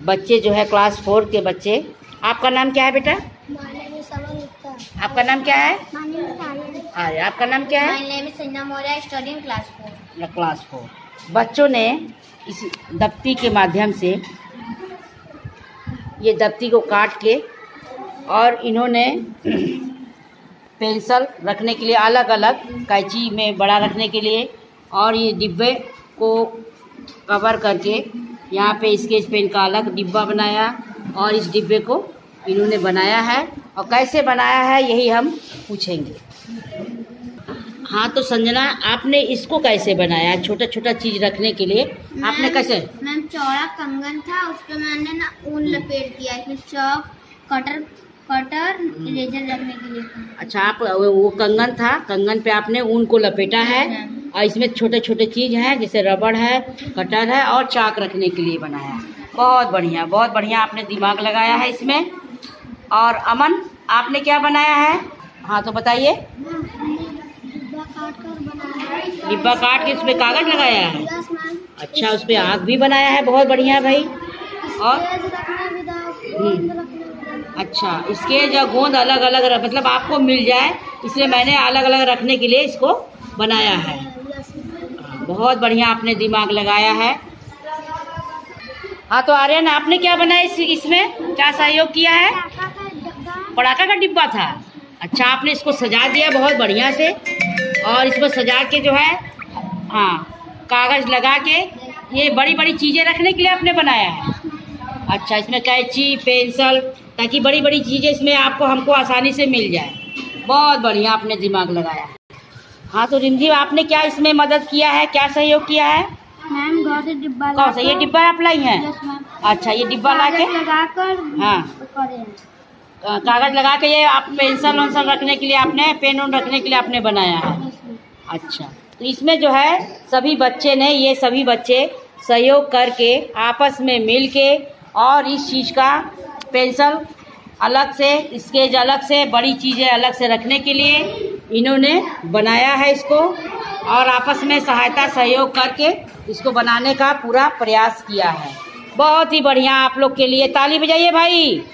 बच्चे जो है क्लास 4 के बच्चे। आपका नाम क्या है बेटा? आपका नाम क्या है? अरे आपका नाम क्या है? क्लास 4। बच्चों ने इस दफ्ती के माध्यम से ये दफ्ती को काट के और इन्होंने पेंसिल रखने के लिए अलग अलग, कैंची में बड़ा रखने के लिए, और ये डिब्बे को कवर करके यहाँ पे स्केच पेन का अलग डिब्बा बनाया और इस डिब्बे को इन्होंने बनाया है। और कैसे बनाया है यही हम पूछेंगे। हाँ तो संजना, आपने इसको कैसे बनाया? छोटा छोटा चीज रखने के लिए आपने कैसे? मैम चौड़ा कंगन था, उस पर मैंने ना ऊन लपेट दिया, इसमें चौक कटर इरेजर रखने के लिए। अच्छा, आप वो कंगन था, कंगन पे आपने ऊन को लपेटा है और इसमें छोटे छोटे चीज हैं जैसे रबड़ है, कटर है और चाक रखने के लिए बनाया। बहुत बढ़िया, बहुत बढ़िया, आपने दिमाग लगाया है इसमें। और अमन, आपने क्या बनाया है? हाँ तो बताइए। डिब्बा काट के उसमें कागज लगाया है। अच्छा, उस पे आग भी बनाया है। बहुत बढ़िया भाई। और अच्छा, इसके जो गोंद अलग अलग मतलब आपको मिल जाए, इसलिए मैंने अलग अलग रखने के लिए इसको बनाया है। बहुत बढ़िया, आपने दिमाग लगाया है। हाँ तो आर्यन, आपने क्या बनाया? इसमें क्या सहयोग किया है? पटाखा का डिब्बा था। अच्छा, आपने इसको सजा दिया बहुत बढ़िया से, और इसको सजा के जो है, हाँ, कागज लगा के ये बड़ी बड़ी चीजें रखने के लिए आपने बनाया है। अच्छा, इसमें कैंची, पेंसिल, ताकि बड़ी बड़ी चीजें इसमें आपको हमको आसानी से मिल जाए। बहुत बढ़िया, आपने दिमाग लगाया। हाँ तो रिमझिम, आपने क्या इसमें मदद किया है, क्या सहयोग किया है? मैम घर से डिब्बा, कौन सा ये डिब्बा आप लाई हैं? अच्छा, ये डिब्बा ला के लगाकर, हाँ, कागज लगा के ये आप पेंसिल वेंसिल रखने के लिए आपने, पेन उन रखने के लिए आपने बनाया है। अच्छा, तो इसमें जो है सभी बच्चे ने, ये सभी बच्चे सहयोग करके आपस में मिल के और इस चीज़ का पेंसिल अलग से, स्केच अलग से, बड़ी चीज़ें अलग से रखने के लिए इन्होंने बनाया है इसको, और आपस में सहायता सहयोग करके इसको बनाने का पूरा प्रयास किया है। बहुत ही बढ़िया, आप लोग के लिए ताली बजाइए भाई।